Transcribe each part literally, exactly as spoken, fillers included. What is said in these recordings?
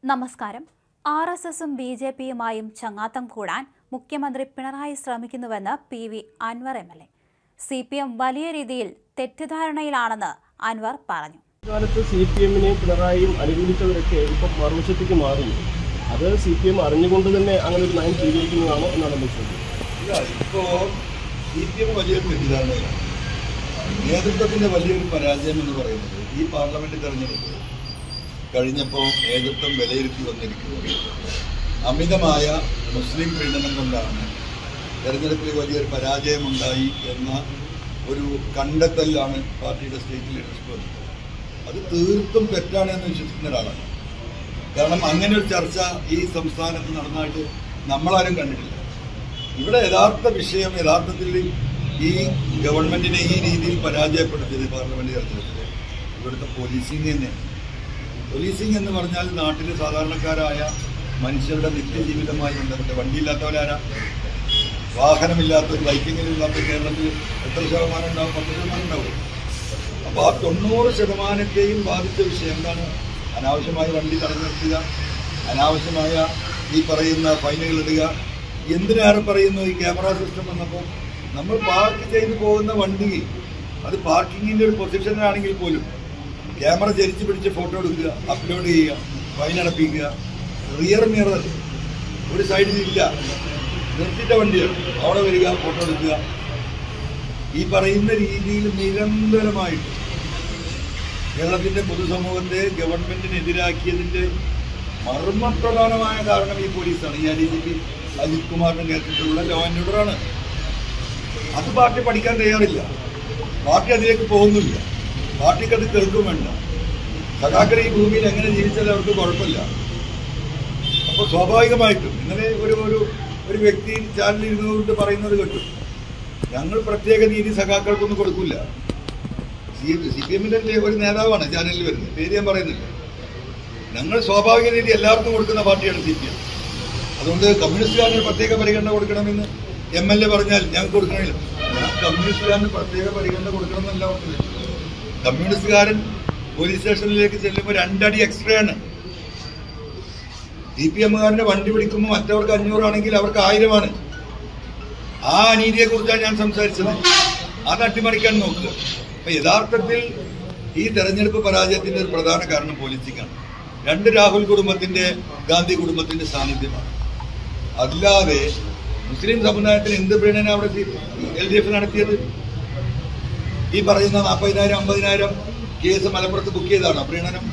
നമസ്കാരം. R S എസും B J പിയുമായും ചങ്ങാത്തം കൂടാൻ മുഖ്യമന്ത്രി പിണറായി ശ്രമിക്കുന്നുവെന്ന് P V Anvar M L A. C P M വലിയ രീതിയിൽ തെറ്റിദ്ധാരണയിലാണെന്ന് അൻവർ പറഞ്ഞു. കാലത്ത് സി പി എമ്മിനെയും പിണറായിയും അനുകൂലിച്ചവരൊക്കെ ഇപ്പം മറുവശത്തേക്ക് മാറി. അത് സി പി എം അറിഞ്ഞുകൊണ്ട് തന്നെ അങ്ങനെ ഒരു നയം സ്വീകരിക്കുന്നതാണോ എന്നാണ് നമ്മൾ ചോദിക്കുന്നത്. ഇപ്പോൾ സി പി എം വലിയൊരു തെറ്റിദ്ധാരണയിലാണ്. നേതൃത്വത്തിൻ്റെ വലിയൊരു പരാജയം എന്ന് പറയുന്നത് ഈ പാർലമെന്റ് തെരഞ്ഞെടുപ്പ് കഴിഞ്ഞപ്പോൾ നേതൃത്വം വിലയിരുത്തി വന്നിരിക്കുന്നത് അമിതമായ മുസ്ലിം പീഡനം കൊണ്ടാണ് തെരഞ്ഞെടുപ്പിൽ വലിയൊരു പരാജയമുണ്ടായി എന്ന ഒരു കണ്ടെത്തലിലാണ് പാർട്ടിയുടെ സ്റ്റേറ്റ് ലീഡർഷിപ്പ് വന്നത്. അത് തീർത്തും തെറ്റാണെന്ന് വിശ്വസിക്കുന്ന ഒരാളാണ്. കാരണം അങ്ങനെ ഒരു ചർച്ച ഈ സംസ്ഥാനത്ത് നടന്നതായിട്ട് നമ്മളാരും കണ്ടിട്ടില്ല. ഇവിടെ യഥാർത്ഥ വിഷയം യഥാർത്ഥത്തിൽ ഈ ഗവൺമെന്റിനെ ഈ രീതിയിൽ പരാജയപ്പെടുത്തിയത് പാർലമെന്റ് തെരഞ്ഞെടുപ്പിൽ ഇവിടുത്തെ പോലീസിംഗ് തന്നെയാണ്. പോലീസിംഗ് എന്ന് പറഞ്ഞാൽ നാട്ടിൽ സാധാരണക്കാരായ മനുഷ്യരുടെ നിത്യജീവിതമായി ബന്ധപ്പെട്ട് വണ്ടിയില്ലാത്തവരാരാ, വാഹനമില്ലാത്ത ബൈക്കിങ്ങിലില്ലാത്ത കേരളത്തിൽ എത്ര ശതമാനം ഉണ്ടാവും? പത്ത് ശതമാനം ഉണ്ടാവും. അപ്പോൾ ആ തൊണ്ണൂറ് ശതമാനത്തെയും ബാധിച്ച വിഷയം എന്താണ്? അനാവശ്യമായി വണ്ടി തടഞ്ഞു നിർത്തുക, അനാവശ്യമായ ഈ പറയുന്ന ഫൈനുകൾ ഇടുക. എന്തിനേറെ പറയുന്നു ഈ ക്യാമറ സിസ്റ്റം വന്നപ്പോൾ നമ്മൾ പാർക്ക് ചെയ്ത് പോകുന്ന വണ്ടി അത് പാർക്കിങ്ങിൻ്റെ ഒരു പൊസിഷനിലാണെങ്കിൽ പോലും ക്യാമറ ചരിച്ച് പിടിച്ച് ഫോട്ടോ എടുക്കുക, അപ്ലോഡ് ചെയ്യുക, ഫൈൻ അടപ്പിക്കുക. റിയർ മിറർ ഒരു സൈഡിലില്ല, നിർത്തിയിട്ട വണ്ടിയാണ്, അവിടെ വരിക, ഫോട്ടോ എടുക്കുക. ഈ പറയുന്ന രീതിയിൽ നിരന്തരമായിട്ട് കേരളത്തിൻ്റെ പൊതുസമൂഹത്തെ ഗവൺമെന്റിനെതിരാക്കിയതിൻ്റെ മർമ്മപ്രധാനമായ കാരണം ഈ പോലീസാണ്. ഈ ഡി ജി പി അജിത് കുമാറിന്റെ നേതൃത്വത്തിലുള്ള ലോ ആൻഡ് ഓർഡറാണ്. അത് പാർട്ടി പഠിക്കാൻ തയ്യാറില്ല. പാർട്ടി അതിലേക്ക് പോകുന്നില്ല. പാർട്ടിക്ക് അത് കേൾക്കും വേണ്ട. സഖാക്കൾ ഈ ഭൂമിയിൽ എങ്ങനെ ജീവിച്ചാലും അവർക്ക് കുഴപ്പമില്ല. അപ്പോൾ സ്വാഭാവികമായിട്ടും ഇന്നലെ ഒരു ഒരു ഒരു വ്യക്തി ചാനലിൽ ഇരുന്നുകൊണ്ട് പറയുന്നത് കേട്ടു, ഞങ്ങൾ പ്രത്യേക നീതി സഖാക്കൾക്കൊന്നും കൊടുക്കില്ല. സി സി പി എമ്മിൻ്റെ ഒരു നേതാവാണ് ചാനലിൽ വരുന്നത്, പേര് ഞാൻ പറയുന്നില്ല. ഞങ്ങൾ സ്വാഭാവിക നീതി എല്ലാവർക്കും കൊടുക്കുന്ന പാർട്ടിയാണ് സി പി എം. അതുകൊണ്ട് കമ്മ്യൂണിസ്റ്റുകാരന് പ്രത്യേക പരിഗണന കൊടുക്കണമെന്ന് എം എൽ എ പറഞ്ഞാൽ ഞങ്ങൾക്ക് കൊടുക്കണമില്ല. ഞാൻ കമ്മ്യൂണിസ്റ്റുകാരന് പ്രത്യേക പരിഗണന കൊടുക്കണമെന്നല്ല പറഞ്ഞത്. കമ്മ്യൂണിസ്റ്റുകാരൻ പോലീസ് സ്റ്റേഷനിലേക്ക് ചെല്ലുമ്പോൾ രണ്ടടി എക്സ്ട്രാ ആണ്. സി പി എമ്മുകാരൻ്റെ വണ്ടി പിടിക്കുമ്പോൾ മറ്റവർക്ക് അഞ്ഞൂറാണെങ്കിൽ അവർക്ക് ആയിരമാണ്. ആ അനീതിയെ കുറിച്ചാണ് ഞാൻ സംസാരിച്ചത്. അത് അട്ടിമറിക്കാൻ നോക്കുക. അപ്പൊ യഥാർത്ഥത്തിൽ ഈ തെരഞ്ഞെടുപ്പ് പരാജയത്തിന്റെ ഒരു പ്രധാന കാരണം പോലീസിംഗാണ്. രണ്ട് രാഹുൽ കുടുംബത്തിന്റെ ഗാന്ധി കുടുംബത്തിന്റെ സാന്നിധ്യമാണ്. അല്ലാതെ മുസ്ലിം സമുദായത്തിന് എന്ത് പ്രീണന അവിടെ എൽ ഡി എഫ് നടത്തിയത്? ഈ പറയുന്ന നാൽപ്പതിനായിരം അമ്പതിനായിരം കേസ് മലപ്പുറത്ത് ബുക്ക് ചെയ്താണോ പ്രീണനം?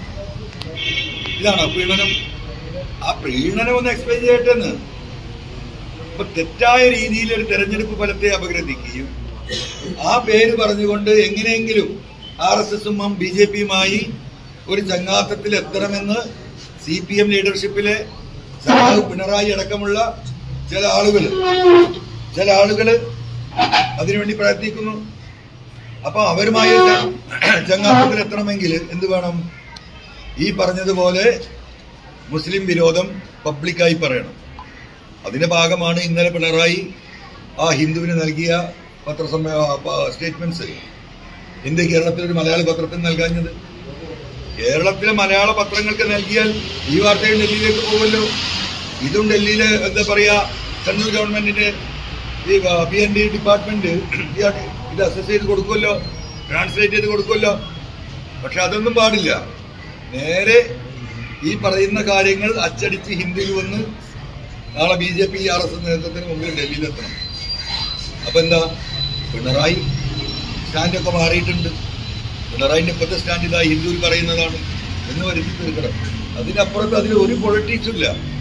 ഇതാണോ പ്രീണനം? ആ പ്രീണനം ഒന്ന് എക്സ്പ്ലെയിൻ ചെയ്യട്ടെന്ന്. അപ്പൊ തെറ്റായ രീതിയിൽ ഒരു തെരഞ്ഞെടുപ്പ് ഫലത്തെ അപഗ്രഥിക്കുകയും ആ പേര് പറഞ്ഞുകൊണ്ട് എങ്ങനെയെങ്കിലും ആർ എസ് എസും ബി ജെ പിയുമായി ഒരു ചങ്ങാത്തത്തിൽ എത്തണമെന്ന് സി പി എം ലീഡർഷിപ്പിലെ സഖാവ് പിണറായി അടക്കമുള്ള ചില ആളുകൾ ചില ആളുകള് അതിനുവേണ്ടി പ്രയത്നിക്കുന്നു. അപ്പൊ അവരുമായി ചങ്ങാത്തത്തിൽ എത്തണമെങ്കിൽ എന്ത് വേണം? ഈ പറഞ്ഞതുപോലെ മുസ്ലിം വിരോധം പബ്ലിക്കായി പറയണം. അതിന്റെ ഭാഗമാണ് ഇന്നലെ പിണറായി ആ ഹിന്ദുവിന് നൽകിയ പത്രസമ്മേ സ്റ്റേറ്റ്മെന്റ്സ് എന്ത് കേരളത്തിലൊരു മലയാള പത്രത്തിന് നൽകാഞ്ഞത്? കേരളത്തിലെ മലയാള പത്രങ്ങൾക്ക് നൽകിയാൽ ഈ വാർത്തകൾ ഡൽഹിയിലേക്ക് പോകുമല്ലോ. ഇതും ഡൽഹിയിലെ എന്താ പറയാ സെൻട്രൽ ഗവൺമെന്റിന്റെ ഈ പി എൻ ഡി ഡിപ്പാർട്ട്മെന്റ് ഇത് അസസ് ചെയ്ത് കൊടുക്കുമല്ലോ, ട്രാൻസ്ലേറ്റ് ചെയ്ത് കൊടുക്കുമല്ലോ. പക്ഷെ അതൊന്നും പാടില്ല. നേരെ ഈ പറയുന്ന കാര്യങ്ങൾ അച്ചടിച്ച് ഹിന്ദിയിൽ വന്ന് നാളെ B J P R S S നേതൃത്വത്തിന് മുമ്പിൽ ഡൽഹിയിലെത്തണം. അപ്പൊ എന്താ, പിണറായി സ്റ്റാൻഡൊക്കെ മാറിയിട്ടുണ്ട്. പിണറായിന്റെ ഇപ്പോഴത്തെ സ്റ്റാൻഡ് ഇതാ ഹിന്ദുവിൽ പറയുന്നതാണ് എന്ന് വരുത്തി തീർക്കണം. അതിനപ്പുറത്ത് അതിൽ ഒരു പൊളിറ്റിക്സും ഇല്ല.